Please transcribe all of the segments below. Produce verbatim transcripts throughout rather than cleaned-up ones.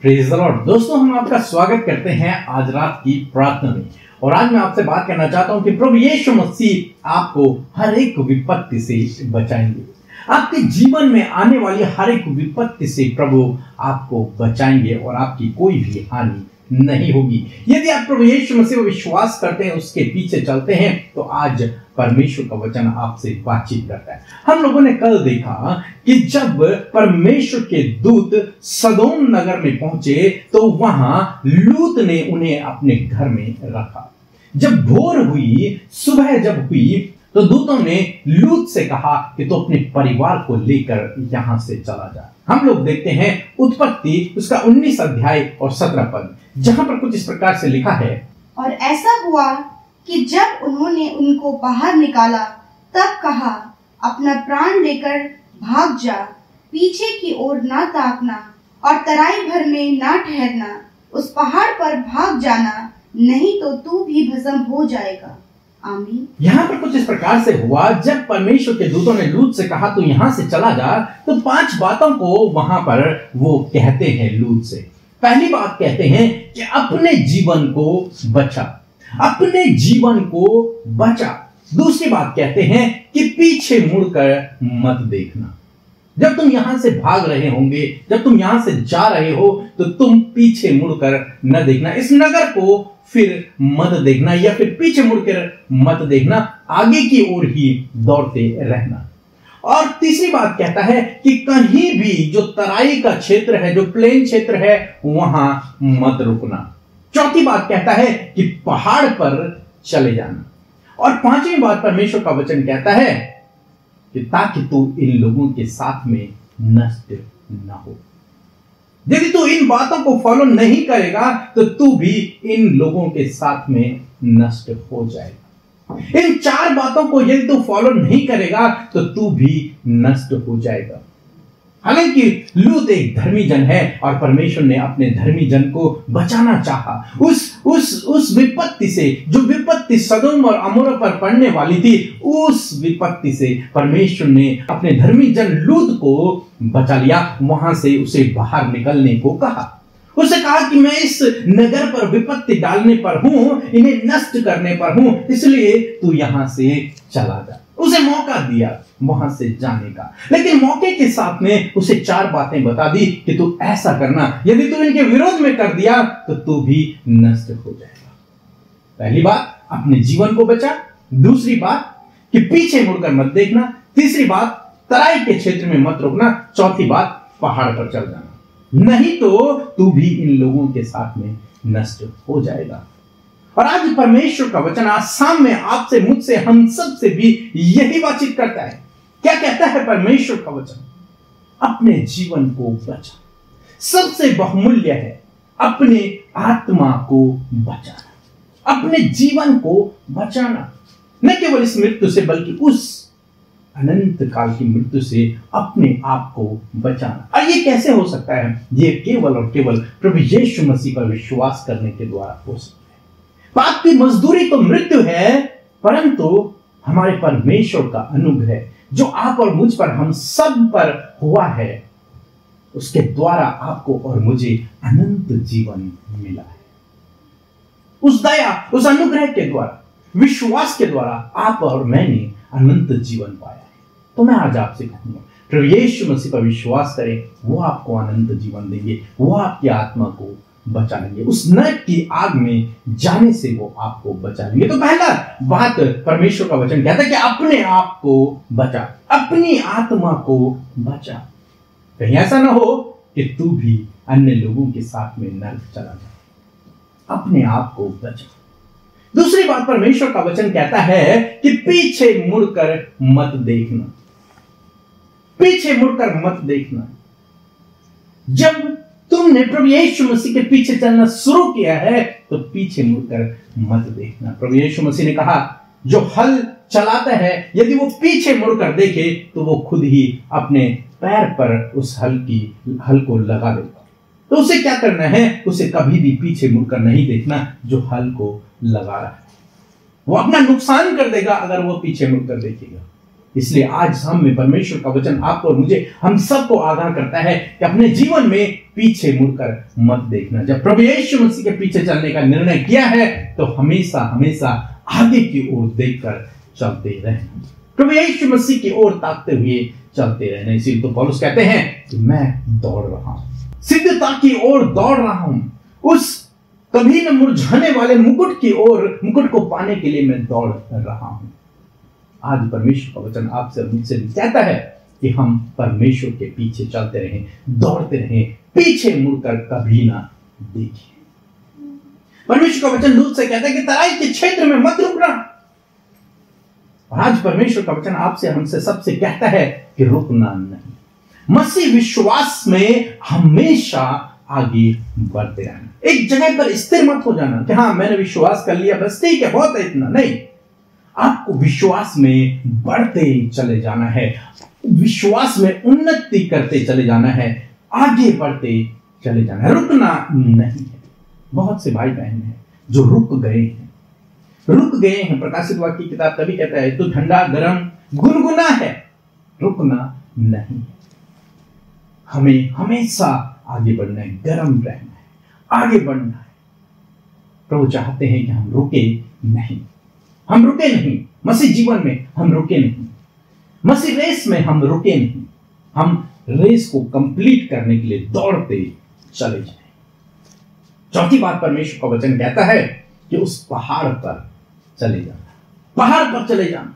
Praise the Lord. दोस्तों, हम आपका स्वागत करते हैं आज रात की प्रार्थना में। और आज मैं आपसे बात करना चाहता हूं कि प्रभु यीशु मसीह आपको हर एक विपत्ति से बचाएंगे। आपके जीवन में आने वाली हर एक विपत्ति से प्रभु आपको बचाएंगे और आपकी कोई भी हानि नहीं होगी। यदि आप प्रभु यीशु मसीह पर विश्वास करते हैं, उसके पीछे चलते हैं, तो आज परमेश्वर का वचन आपसे बातचीत करता है। हम लोगों ने कल देखा कि जब परमेश्वर के दूत सदोम नगर में पहुंचे तो वहां लूत ने उन्हें अपने घर में रखा। जब भोर हुई, सुबह जब हुई, तो दूतों ने लूत से कहा कि तो अपने परिवार को लेकर यहां से चला जा। हम लोग देखते हैं उत्पत्ति उसका उन्नीस अध्याय और सत्रह पद, जहां पर कुछ इस प्रकार से लिखा है। और ऐसा हुआ कि जब उन्होंने उनको बाहर निकाला, तब कहा, अपना प्राण लेकर भाग जा, पीछे की ओर ना ताकना और तराई भर में ना ठहरना, उस पहाड़ पर भाग जाना, नहीं तो तू भी भस्म हो जाएगा। आमीन। यहाँ पर कुछ इस प्रकार से हुआ, जब परमेश्वर के दूतों ने लूत से कहा तो यहाँ से चला जा, तो पांच बातों को वहां पर वो कहते हैं लूत से। पहली बात कहते हैं कि अपने जीवन को बचा, अपने जीवन को बचा। दूसरी बात कहते हैं कि पीछे मुड़कर मत देखना। जब तुम यहां से भाग रहे होंगे, जब तुम यहां से जा रहे हो, तो तुम पीछे मुड़कर न देखना, इस नगर को फिर मत देखना या फिर पीछे मुड़कर मत देखना, आगे की ओर ही दौड़ते रहना। और तीसरी बात कहता है कि कहीं भी जो तराई का क्षेत्र है, जो प्लेन क्षेत्र है, वहां मत रुकना। चौथी बात कहता है कि पहाड़ पर चले जाना। और पांचवी बात परमेश्वर का वचन कहता है कि ताकि तू इन लोगों के साथ में नष्ट न हो। यदि तू इन बातों को फॉलो नहीं करेगा तो तू भी इन लोगों के साथ में नष्ट हो जाएगा। इन चार बातों को यदि तू फॉलो नहीं करेगा तो तू भी नष्ट हो जाएगा। हालांकि लूत एक धर्मी जन है और परमेश्वर ने अपने धर्मी जन को बचाना चाहा उस उस उस विपत्ति से, जो विपत्ति सदोम और अमोरा पर पड़ने वाली थी, उस विपत्ति से परमेश्वर ने अपने धर्मी जन लूत को बचा लिया। वहां से उसे बाहर निकलने को कहा। उसे कहा कि मैं इस नगर पर विपत्ति डालने पर हूं, इन्हें नष्ट करने पर हूं, इसलिए तू यहां से चला जा। उसे मौका दिया वहां से जाने का, लेकिन मौके के साथ में उसे चार बातें बता दी कि तू ऐसा करना, यदि तू इनके विरोध में कर दिया तो तू भी नष्ट हो जाएगा। पहली बात, अपने जीवन को बचा। दूसरी बात कि पीछे मुड़कर मत देखना। तीसरी बात, तराई के क्षेत्र में मत रुकना। चौथी बात, पहाड़ पर चढ़ जाना, नहीं तो तू भी इन लोगों के साथ में नष्ट हो जाएगा। और आज परमेश्वर का वचन आज शाम में आपसे, मुझसे, हम सब से भी यही बातचीत करता है। क्या कहता है परमेश्वर का वचन? अपने जीवन को बचा। सबसे बहुमूल्य है अपने आत्मा को बचाना, अपने जीवन को बचाना, न केवल इस मृत्यु से बल्कि उस अनंत काल की मृत्यु से अपने आप को बचाना। और ये कैसे हो सकता है? ये केवल और केवल प्रभु यीशु मसीह पर विश्वास करने के द्वारा हो सकता है। पाप की मजदूरी तो मृत्यु है, परंतु हमारे परमेश्वर का अनुग्रह जो आप और मुझ पर, हम सब पर हुआ है, उसके द्वारा आपको और मुझे अनंत जीवन मिला है। उस दया, उस अनुग्रह के द्वारा, विश्वास के द्वारा आप और मैंने अनंत जीवन पाया है। तो मैं आज आपसे कहूंगा, प्रभु यीशु मसीह पर विश्वास करें, वो आपको अनंत जीवन देंगे, वो आपकी आत्मा को बचा लेंगे, उस नरक की आग में जाने से वो आपको बचा लेंगे। तो पहला बात परमेश्वर का वचन कहता है कि अपने आप को बचा, अपनी आत्मा को बचा। कहीं ऐसा ना हो कि तू भी अन्य लोगों के साथ में नरक चला जाए। अपने आप को बचा। दूसरी बात परमेश्वर का वचन कहता है कि पीछे मुड़कर मत देखना, पीछे मुड़कर मत देखना। जब तुमने प्रभु यीशु मसीह के पीछे चलना शुरू किया है तो पीछे मुड़कर मत देखना। प्रभु यीशु मसीह ने कहा, जो हल चलाता है यदि वो पीछे मुड़कर देखे तो वो खुद ही अपने पैर पर उस हल की हल को लगा देगा। तो उसे क्या करना है? उसे कभी भी पीछे मुड़कर नहीं देखना। जो हल को लगा रहा है वो अपना नुकसान कर देगा अगर वो पीछे मुड़कर देखेगा। इसलिए आज हम में परमेश्वर का वचन आपको और मुझे, हम सबको आगाह करता है कि अपने जीवन में पीछे मुड़कर मत देखना। जब प्रभु यीशु मसीह के पीछे चलने का निर्णय किया है तो हमेशा हमेशा आगे की ओर देखकर चलते रहना, प्रभु यीशु मसीह की ओर ताकते हुए चलते रहना। इसीलिए तो पौलुस कहते हैं कि मैं दौड़ रहा हूं, सिद्धता की ओर दौड़ रहा हूं, उस कभी न मुरझाने वाले मुकुट की ओर, मुकुट को पाने के लिए मैं दौड़ रहा हूं। आज परमेश्वर का वचन आपसे मुझसे कहता है कि हम परमेश्वर के पीछे चलते रहें, दौड़ते रहें, पीछे मुड़कर कभी ना देखें। परमेश्वर का वचन दूत से कहता है कि तराई के क्षेत्र में मत रुकना। आज परमेश्वर का वचन आपसे हमसे सबसे कहता है कि रुकना नहीं, मसीह विश्वास में हमेशा आगे बढ़ते रहना। एक जगह पर स्थिर मत हो जाना कि हाँ मैंने विश्वास कर लिया बस ठीक है बहुत है इतना, नहीं, आपको विश्वास में बढ़ते चले जाना है, विश्वास में उन्नति करते चले जाना है, आगे बढ़ते चले जाना है, रुकना नहीं है। बहुत से भाई बहन हैं जो रुक गए हैं, रुक गए हैं। प्रकाशित वाक्य की किताब तभी कहता है तो ठंडा गरम गुनगुना है, रुकना नहीं है। हमें हमेशा आगे बढ़ना है, गरम रहना है, आगे बढ़ना है। प्रभु चाहते हैं कि हम रुके नहीं, हम रुके नहीं, मसीह जीवन में हम रुके नहीं, मसीह रेस में हम रुके नहीं, हम रेस को कंप्लीट करने के लिए दौड़ते चले जाएं। चौथी बात परमेश्वर का वचन कहता है कि उस पहाड़ पर चले जाना, पहाड़ पर चले जाना।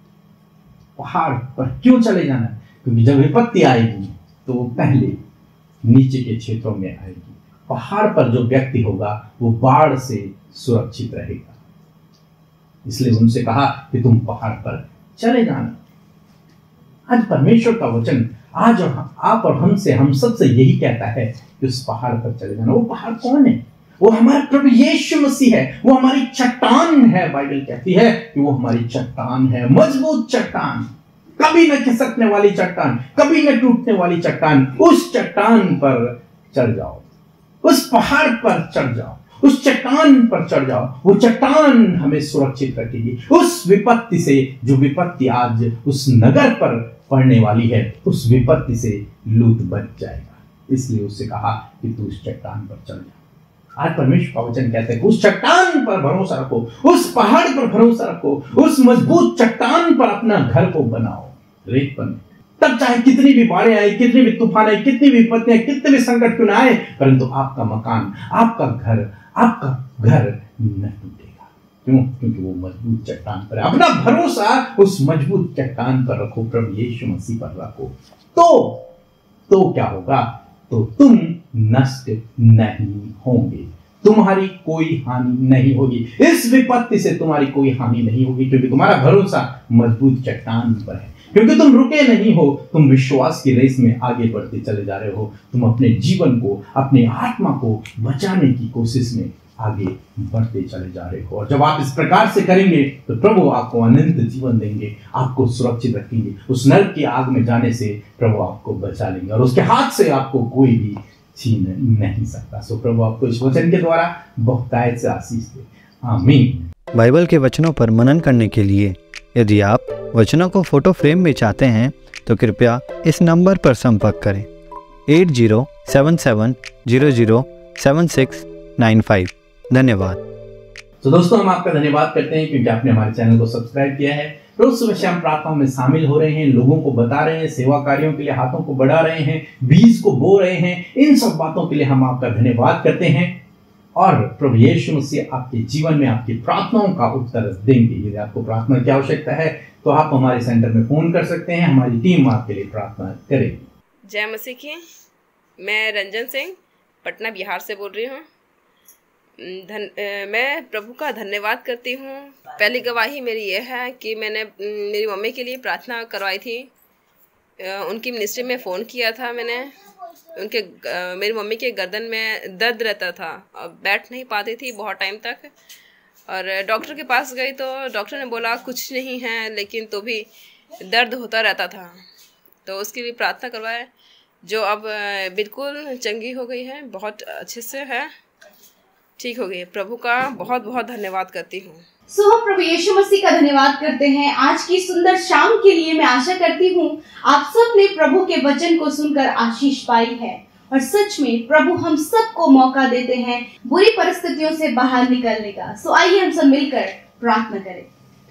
पहाड़ पर क्यों चले जाना? क्योंकि जब विपत्ति आएगी तो वो पहले नीचे के क्षेत्रों में आएगी। पहाड़ पर जो व्यक्ति होगा वो बाढ़ से सुरक्षित रहेगा, इसलिए उनसे कहा कि तुम पहाड़ पर चले जाना। आज परमेश्वर का वचन आज आप और हमसे, हम सबसे यही कहता है कि उस पहाड़ पर चले जाना। वो पहाड़ कौन है? वो हमारा प्रभु यीशु मसीह है, वो हमारी चट्टान है। बाइबल कहती है कि वो हमारी चट्टान है, मजबूत चट्टान, कभी न खिसकने वाली चट्टान, कभी न टूटने वाली चट्टान। उस चट्टान पर चढ़ जाओ, उस पहाड़ पर चढ़ जाओ, उस चट्टान पर चढ़ जाओ। वो चट्टान हमें सुरक्षित रखेगी उस विपत्ति से, जो विपत्ति आज उस नगर पर पड़ने वाली है। उस विपत्ति से लूत बच जाएगा, इसलिए उससे कहा कि तू उस चट्टान पर चढ़ जा। आज परमेश्वर का वचन कहते हैं कि उस चट्टान पर भरोसा रखो, उस पहाड़ पर भरोसा रखो, उस मजबूत चट्टान पर अपना घर को बनाओ, रेत पर। तब चाहे कितनी भी बाढ़ें आए, कितनी भी तूफान आए, कितनी भी विपत्तियां, कितने भी संकट क्यों न आए, परंतु आपका मकान, आपका घर, आपका घर न टूटेगा। क्यों? क्योंकि वो मजबूत चट्टान पर है। अपना भरोसा उस मजबूत चट्टान पर रखो, प्रभु यीशु मसीह पर रखो। तो तो क्या होगा? तो तुम नष्ट नहीं होंगे, तुम्हारी कोई हानि नहीं होगी, इस विपत्ति से तुम्हारी कोई हानि नहीं होगी, क्योंकि तुम्हारा भरोसा मजबूत चट्टान पर है। क्योंकि तुम रुके नहीं हो, तुम विश्वास की रेस में आगे बढ़ते चले जा रहे हो। तुम अपने जीवन को, अपनी आत्मा को बचाने की कोशिश में आगे बढ़ते चले जा रहे हो। और जब आप इस प्रकार से करेंगे तो प्रभु आपको अनंत जीवन देंगे, आपको सुरक्षित रखेंगे। उस नरक की आग में जाने से प्रभु आपको बचा लेंगे और उसके हाथ से आपको कोई भी छीन नहीं सकता। सो प्रभु आपको इस वचन के द्वारा बहुतायत से आशीष दे। आमीन। बाइबल के वचनों पर मनन करने के लिए यदि आप वचनों को फोटो फ्रेम में चाहते हैं तो कृपया इस नंबर पर संपर्क करें eight zero seven seven zero zero seven six nine five. धन्यवाद। तो दोस्तों हम आपका धन्यवाद करते हैं क्योंकि आपने हमारे चैनल को सब्सक्राइब किया है। रोज सुबह शाम प्रार्थनाओं में शामिल हो रहे हैं, लोगों को बता रहे हैं, सेवा कार्यों के लिए हाथों को बढ़ा रहे हैं, बीज को बो रहे हैं। इन सब बातों के लिए हम आपका धन्यवाद करते हैं और प्रभु यीशु मसीह आपके जीवन में आपकी प्रार्थनाओं का उत्तर देंगे। यदि आपको प्रार्थना की आवश्यकता है तो आप हमारे सेंटर में फोन कर सकते हैं, हमारी टीम आपके लिए प्रार्थना करेगी। जय मसीह की। मैं रंजन सिंह पटना बिहार से बोल रही हूँ। धन मैं प्रभु का धन्यवाद करती हूँ। पहली गवाही मेरी यह है कि मैंने मेरी मम्मी के लिए प्रार्थना करवाई थी। उनकी मिनिस्ट्री में फ़ोन किया था मैंने। उनके मेरी मम्मी के गर्दन में दर्द रहता था और बैठ नहीं पाती थी बहुत टाइम तक। और डॉक्टर के पास गई तो डॉक्टर ने बोला कुछ नहीं है, लेकिन तो भी दर्द होता रहता था। तो उसके लिए प्रार्थना करवाए, जो अब बिल्कुल चंगी हो गई है, बहुत अच्छे से है, ठीक हो गई। प्रभु का बहुत बहुत धन्यवाद करती हूँ। सो हम प्रभु यीशु मसीह का धन्यवाद करते हैं आज की सुंदर शाम के लिए। मैं आशा करती हूँ आप सब ने प्रभु के वचन को सुनकर आशीष पाई है और सच में प्रभु हम सबको मौका देते हैं बुरी परिस्थितियों से बाहर निकलने का। सो आइए हम सब मिलकर प्रार्थना करें।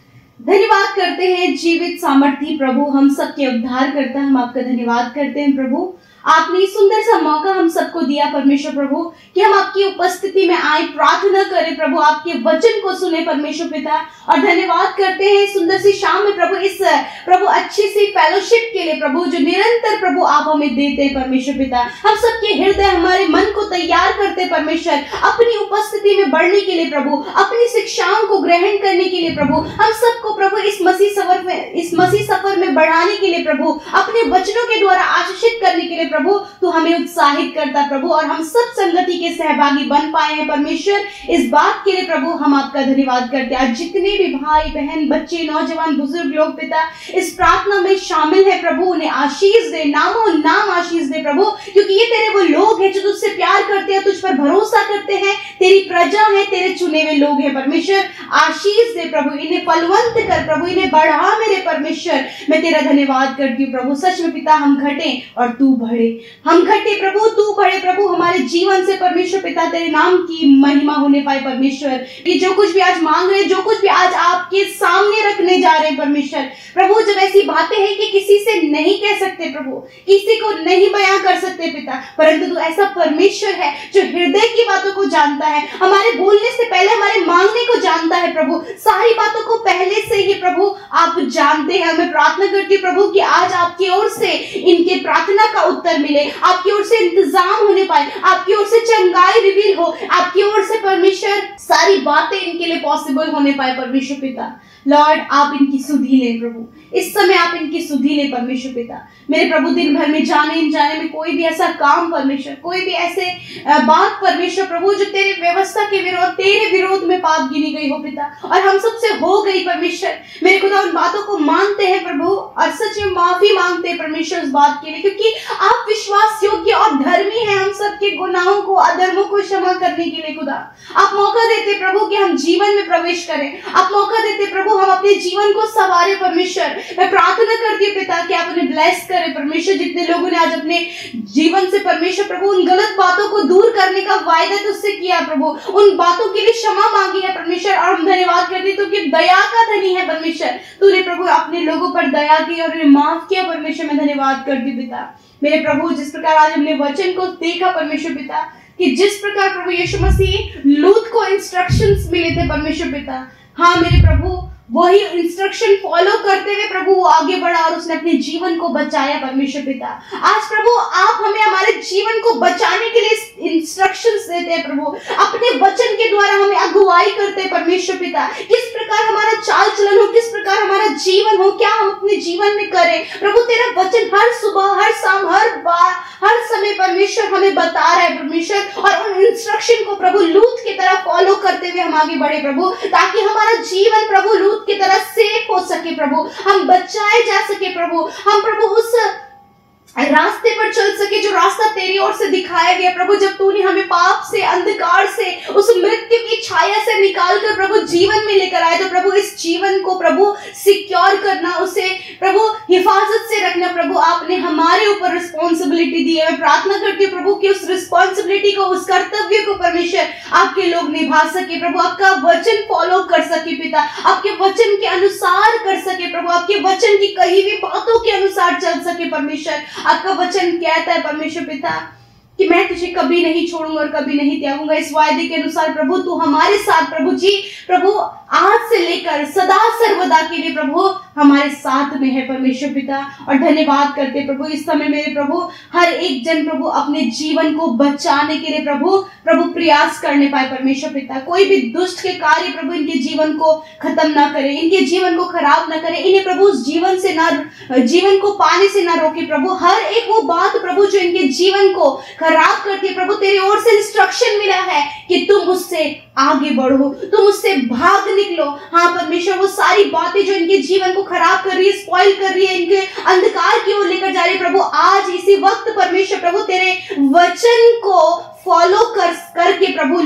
धन्यवाद करते हैं जीवित सामर्थी प्रभु, हम सबके उद्धार करता, हम आपका धन्यवाद करते हैं प्रभु। आपने सुंदर सा मौका हम सबको दिया परमेश्वर प्रभु कि हम आपकी उपस्थिति में आए, प्रार्थना करें प्रभु, आपके वचन को सुने परमेश्वर पिता। और धन्यवाद करते हैं सुंदर सी शाम में प्रभु इस प्रभु अच्छी सी फेलोशिप के लिए प्रभु जो निरंतर प्रभु आप हमें देते हैं परमेश्वर पिता। हम सबके हृदय हमारे मन को तैयार करते परमेश्वर अपनी उपस्थिति में बढ़ने के लिए प्रभु, अपनी शिक्षाओं को ग्रहण करने के लिए प्रभु, हम सबको प्रभु इस मसीह सफर में इस मसीह सफर में बढ़ाने के लिए प्रभु, अपने वचनों के द्वारा आशीषित करने के लिए प्रभु तू हमें उत्साहित करता प्रभु। और हम सब संगति के सहभागी बन पाए हैं परमेश्वर, इस बात के लिए प्रभु हम आपका धन्यवाद करते हैं। आज जितने भी भाई बहन बच्चे नौजवान बुजुर्ग लोग पिता इस प्रार्थना में शामिल है प्रभु, उन्हें आशीष दे, नामों नाम आशीष दे प्रभु, क्योंकि ये तेरे वो लोग हैं जो तुझसे प्यार करते हैं, तुझ पर भरोसा करते हैं, तेरी प्रजा है, तेरे चुने हुए लोग हैं परमेश्वर। आशीष दे प्रभु, इन्हें फलवंत कर प्रभु, इन्हें बढ़ा मेरे परमेश्वर। मैं तेरा धन्यवाद करती हूँ प्रभु। सच में पिता हम घटे और तू बढ़े, हम घटे प्रभु तू बढ़े प्रभु, हमारे जीवन से परमेश्वर पिता तेरे नाम की महिमा होने पाए परमेश्वर। ये जो कुछ भी आज मांग रहे, जो कुछ भी आज आपके सामने रखने जा रहे हैं परमेश्वर प्रभु, जब ऐसी बातें हैं कि किसी से नहीं कह सकते प्रभु, किसी को नहीं बयां कर सकते पिता, परंतु तू ऐसा परमेश्वर है जो हृदय की बातों को जानता है, हमारे बोलने से पहले हमारे मांगने को जानता है प्रभु, सारी बातों को पहले से ही प्रभु आप जानते हैं। मैं प्रार्थना करती हूँ प्रभु कि आज आपकी ओर से इनके प्रार्थना का उत्तर मिले, आपकी ओर से इंतजाम होने पाए, आपकी ओर से चंगाई रिवील हो, आपकी ओर से परमेश्वर सारी बातें इनके लिए पॉसिबल होने पाए परमेश्वर पिता। लॉर्ड आप इनकी सुधि ले प्रभु, इस समय आप इनकी सुधि ले परमेश्वर पिता। मेरे प्रभु दिन भर में जाने जाने में कोई भी ऐसा काम परमेश्वर, कोई भी ऐसे बात परमेश्वर प्रभु जो तेरे व्यवस्था के विरोध, तेरे विरोध में पाप गिनी गई हो पिता, और हम सबसे हो गई परमेश्वर, मेरे खुदा उन बातों को मानते हैं प्रभु और सच में माफी मांगते हैं परमेश्वर उस बात के लिए, क्योंकि आप विश्वास योग्य और धर्मी हैं हम सबके गुनाहों को, अधर्मों को क्षमा करने के लिए। खुदा आप मौका देते प्रभु कि हम जीवन में प्रवेश करें, आप मौका देते प्रभु हम अपने जीवन को संवारे परमेश्वर। मैं प्रार्थना करती हूँ पिता कि आप उन्हें ब्लेस करें परमेश्वर। जितने लोगों ने आज अपने जीवन से परमेश्वर प्रभु उन गलत बातों को दूर करने का वायदा तुझसे किया प्रभु, उन बातों के लिए क्षमा मांगी है परमेश्वर, और हम धन्यवाद करते हैं कि दया का धनी है परमेश्वर, तूने प्रभु अपने लोगों पर दया की और उन्हें माफ किया परमेश्वर। मैं धन्यवाद करती हूँ पिता मेरे प्रभु, जिस प्रकार आज हमने वचन को देखा परमेश्वर पिता, कि जिस प्रकार प्रभु यीशु मसीह लूत को इंस्ट्रक्शंस मिले थे परमेश्वर पिता, हाँ मेरे प्रभु वही इंस्ट्रक्शन फॉलो करते हुए प्रभु वो आगे बढ़ा और उसने अपने जीवन को बचाया परमेश्वर पिता। आज प्रभु आप हमें हमारे जीवन को बचाने के लिए इंस्ट्रक्शंस देते हैं प्रभु, अपने वचन के द्वारा हमें अगुवाई करते हैं परमेश्वर पिता, किस प्रकार हमारा चाल चलन हो, किस प्रकार हमारा जीवन हो, क्या हम अपने जीवन में करें प्रभु। तेरा वचन हर सुबह, हर शाम, हर बार, हर समय परमेश्वर हमें बता रहा है परमेश्वर, और उन इंस्ट्रक्शन को प्रभु लूत की तरह फॉलो करते हुए हम आगे बढ़े प्रभु, ताकि हमारा जीवन प्रभु लूत की तरह सेफ हो सके प्रभु, हम बचाए जा सके प्रभु, हम प्रभु उस रास्ते पर चल सके जो रास्ता तेरी ओर से दिखाया गया प्रभु। जब तूने हमें पाप से, अंधकार से, उस मृत्यु की छाया से निकाल कर प्रभु जीवन में लेकर आए, तो प्रभु इस जीवन को प्रभु सिक्योर करना, उसे प्रभु हिफाजत से रखना प्रभु आपने हमारे ऊपर रिस्पॉन्सिबिलिटी दी है। मैं प्रार्थना करती हूँ प्रभु कि उस रिस्पॉन्सिबिलिटी को, उस कर्तव्य को परमेश्वर आपके लोग निभा सके प्रभु, आपका वचन फॉलो कर सके पिता, आपके वचन के अनुसार कर सके प्रभु, आपके वचन की कही हुई बातों के अनुसार चल सके परमेश्वर। आपका वचन कहता है परमेश्वर पिता कि मैं तुझे कभी नहीं छोड़ूंगा और कभी नहीं त्यागूंगा। इस वायदे के अनुसार प्रभु तू हमारे साथ प्रभु जी प्रभु आज से लेकर सदा सर्वदा के लिए प्रभु हमारे साथ में है परमेश्वर पिता। और धन्यवाद करते प्रभु इस समय मेरे प्रभु हर एक जन प्रभु अपने जीवन को बचाने के लिए प्रभु प्रभु प्रयास करने पाए परमेश्वर पिता। कोई भी दुष्ट के कार्य प्रभु इनके जीवन को खत्म ना करे, इनके जीवन को खराब ना करे, इन्हें प्रभु उस जीवन से ना जीवन को पाने से ना रोके प्रभु। हर एक वो बात प्रभु जो इनके जीवन को खराब करती है प्रभु, तेरी ओर से इंस्ट्रक्शन मिला है कि तुम उससे आगे बढ़ो, तुम उससे भाग निकलो। हाँ परमेश्वर, वो सारी बातें जो इनके जीवन को खराब कर रही है, स्पॉइल कर रही है, इनके अंधकार की ओर लेकर जा रही है प्रभु, आज इसी वक्त परमेश्वर प्रभु तेरे वचन को फॉलो कर करके प्रभु लूत की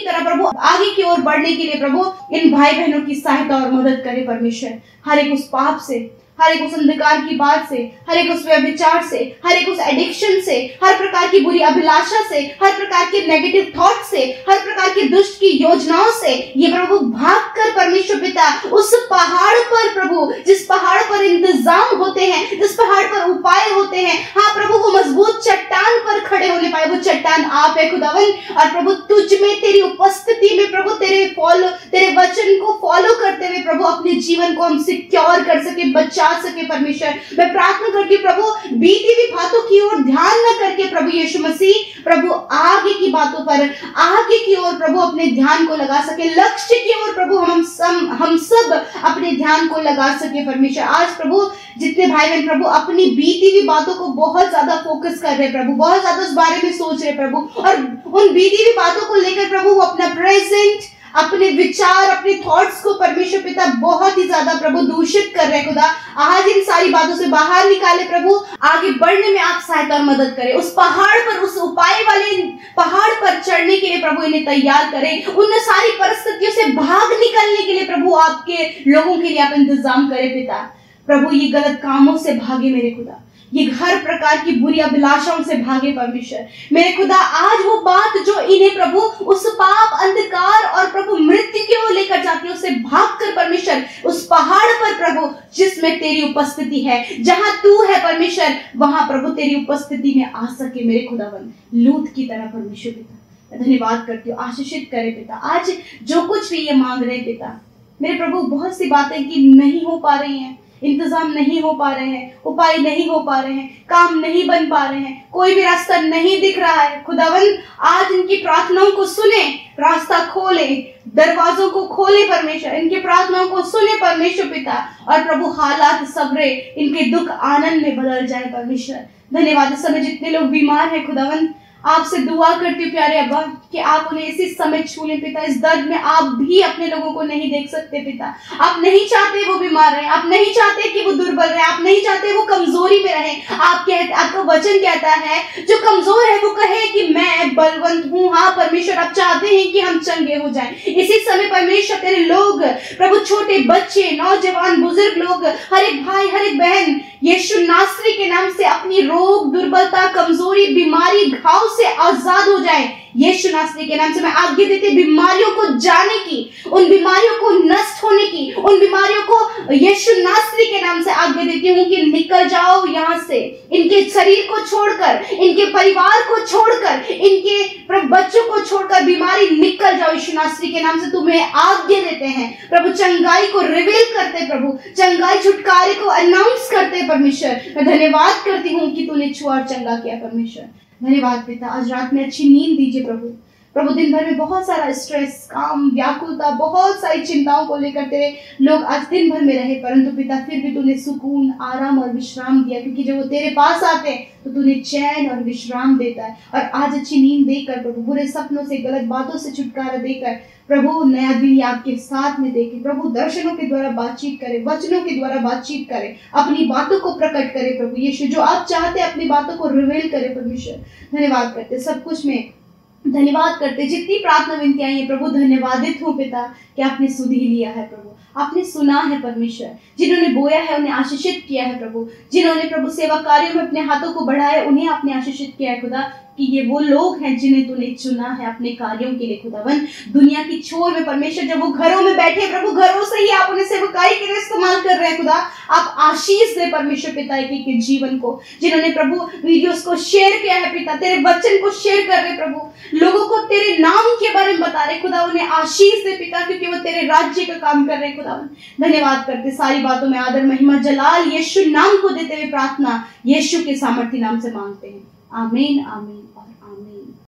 तरह प्रभु आगे की ओर बढ़ने के लिए प्रभु इन भाई बहनों की सहायता और मदद करे परमेश्वर। हर एक उस पाप से, हर एक उस अंधकार की बात से, हर एक उस व्यभिचार से, हर एक उस एडिक्शन से, हर प्रकार की बुरी अभिलाषा से, हर प्रकार के नेगेटिव थॉट से, हर प्रकार की दुष्ट की योजनाओं से ये प्रभु भागकर परमेश्वर पिता उस पहाड़ पर प्रभु, जिस पहाड़ पर इंतजाम होते हैं, जिस पहाड़ पर उपाय होते हैं, हाँ प्रभु वो मजबूत चट्टान पर खड़े होने पाए। वो चट्टान आप है खुदावन, और प्रभु तुझ में तेरी उपस्थिति में प्रभु तेरे फॉलो तेरे वचन को फॉलो करते हुए प्रभु अपने जीवन को हम सिक्योर कर सके, बचा सके परमेश्वर। मैं प्रार्थना करती हूँ प्रभु बीती हुई बातों की ओर ध्यान न करके प्रभु यीशु मसीह प्रभु आगे की बातों पर, आगे की ओर प्रभु अपने ध्यान को लगा सके, लक्ष्य की ओर प्रभु हम सब हम सब अपने ध्यान को लगा सके परमेश्वर। आज प्रभु जितने भाई बहन प्रभु अपनी बीती हुई बातों को बहुत ज्यादा फोकस कर रहे प्रभु, बहुत ज्यादा उस बारे में सोच रहे प्रभु, और उन बीती हुई बातों को लेकर प्रभु वो अपना प्रेजेंट, अपने विचार, अपने थॉट्स को परमेश्वर पिता बहुत ही ज्यादा प्रभु दूषित कर रहे खुदा। आज इन सारी बातों से बाहर निकाले प्रभु, आगे बढ़ने में आप सहायता और मदद करें। उस पहाड़ पर, उस उपाय वाले पहाड़ पर चढ़ने के लिए प्रभु इन्हें तैयार करें। उन सारी परिस्थितियों से भाग निकलने के लिए प्रभु आपके लोगों के लिए आप इंतजाम करें पिता। प्रभु ये गलत कामों से भागे मेरे खुदा, ये हर प्रकार की बुरी अभिलाषाओं से भागे परमेश्वर मेरे खुदा। आज वो बात जो इन्हें प्रभु उस पाप, अंधकार और प्रभु मृत्यु की ओर लेकर जाती है, उससे भागकर परमेश्वर उस पहाड़ पर प्रभु जिसमें तेरी उपस्थिति है, जहां तू है परमेश्वर, वहां प्रभु तेरी उपस्थिति में आ सके मेरे खुदावन, लूत की तरह परमेश्वर पिता। धन्यवाद करती हूँ, आशीषित करे पिता। आज जो कुछ भी ये मांग रहे पिता मेरे प्रभु, बहुत सी बातें कि नहीं हो पा रही हैं, इंतजाम नहीं हो पा रहे हैं, उपाय नहीं हो पा रहे हैं, काम नहीं बन पा रहे हैं, कोई भी रास्ता नहीं दिख रहा है खुदावन। आज इनकी प्रार्थनाओं को सुने, रास्ता खोले, दरवाजों को खोले परमेश्वर, इनकी प्रार्थनाओं को सुने परमेश्वर पिता, और प्रभु हालात सबरे इनके दुख आनंद में बदल जाए परमेश्वर। धन्यवाद। इस समय जितने लोग बीमार हैं खुदावन, आपसे दुआ करती हूँ प्यारे अब्बा कि आप उन्हें इसी समय छू लें पिता। इस दर्द में आप भी अपने लोगों को नहीं देख सकते पिता। आप नहीं चाहते वो बीमार रहे, आप नहीं चाहते कि वो दुर्बल रहे, आप नहीं चाहते वो कमजोरी में रहे। आप कहते, आपका वचन कहता है जो कमजोर है वो कहे कि मैं बलवंत हूँ। हाँ परमेश्वर, आप चाहते हैं कि हम चंगे हो जाएं। इसी समय परमेश्वर तेरे लोग प्रभु, छोटे बच्चे, नौजवान, बुजुर्ग लोग, हर एक भाई, हर एक बहन यीशु नासरी के नाम से अपनी रोग, दुर्बलता, कमजोरी, बीमारी, घाव से आजाद हो जाए। यीशु नासरी के नाम से मैं आज्ञा देती हूं बीमारियों को जाने की, उन बीमारियों को नष्ट होने की, उन बीमारियों को यीशु नासरी के नाम से आज्ञा देती हूं कि निकल जाओ यहाँ से। इनके शरीर को छोड़कर, इनके परिवार को छोड़कर, इनके बच्चों को छोड़कर बीमारी निकल जाओ यीशु नासरी के नाम से। तुम्हें आज्ञा देते हैं प्रभु, चंगाई को रिवील करते प्रभु, चंगाई छुटकारे को अनाउंस करते परमेश्वर। मैं धन्यवाद करती हूँ कि तूने छुआ और चंगा किया परमेश्वर। धन्यवाद पिता। आज रात में अच्छी नींद दीजिए प्रभु। प्रभु दिन भर में बहुत सारा स्ट्रेस, काम, व्याकुलता, बहुत सारी चिंताओं को लेकर तेरे लोग आज दिन भर में रहे, परंतु पिता फिर भी तूने सुकून, आराम और विश्राम दिया, क्योंकि जब वो तेरे पास आते हैं तो तूने चैन और विश्राम देता है। और आज अच्छी नींद देकर प्रभु, बुरे सपनों से, गलत बातों से छुटकारा देकर प्रभु, नया दिन आपके साथ में देखे प्रभु, दर्शनों के द्वारा बातचीत करे, वचनों के द्वारा बातचीत करे, अपनी बातों को प्रकट करे प्रभु यीशु, जो आप चाहते अपनी बातों को रिवील करे परमेश्वर। धन्यवाद करते सब कुछ में, धन्यवाद करते जितनी प्रार्थना विनती आई है प्रभु, धन्यवादित हूँ पिता कि आपने सुध ही लिया है प्रभु, आपने सुना है परमेश्वर। जिन्होंने बोया है उन्हें आशीषित किया है प्रभु, जिन्होंने प्रभु सेवा कार्यों में अपने हाथों को बढ़ाया उन्हें आपने आशीषित किया है खुदा, कि ये वो लोग हैं जिन्हें तूने चुना है अपने कार्यों के लिए खुदावन। दुनिया की छोर में परमेश्वर जब वो घरों में बैठे प्रभु, घरों से ही आप उन्हें सेवकाई के लिए इस्तेमाल कर रहे हैं खुदा। आप आशीष दे परमेश्वर पिता एक के जीवन को, जिन्होंने प्रभु वीडियोस को शेयर किया है पिता, तेरे वचन को शेयर कर रहे प्रभु, लोगों को तेरे नाम के बारे में बता रहे खुदा, उन्हें आशीष दे पिता, क्योंकि वो तेरे राज्य का काम कर रहे हैं खुदावन। धन्यवाद करते, सारी बातों में आदर, महिमा, जलाल यीशु नाम को देते हुए प्रार्थना यीशु के सामर्थ्य नाम से मांगते हैं। आमीन, आमीन और आमीन।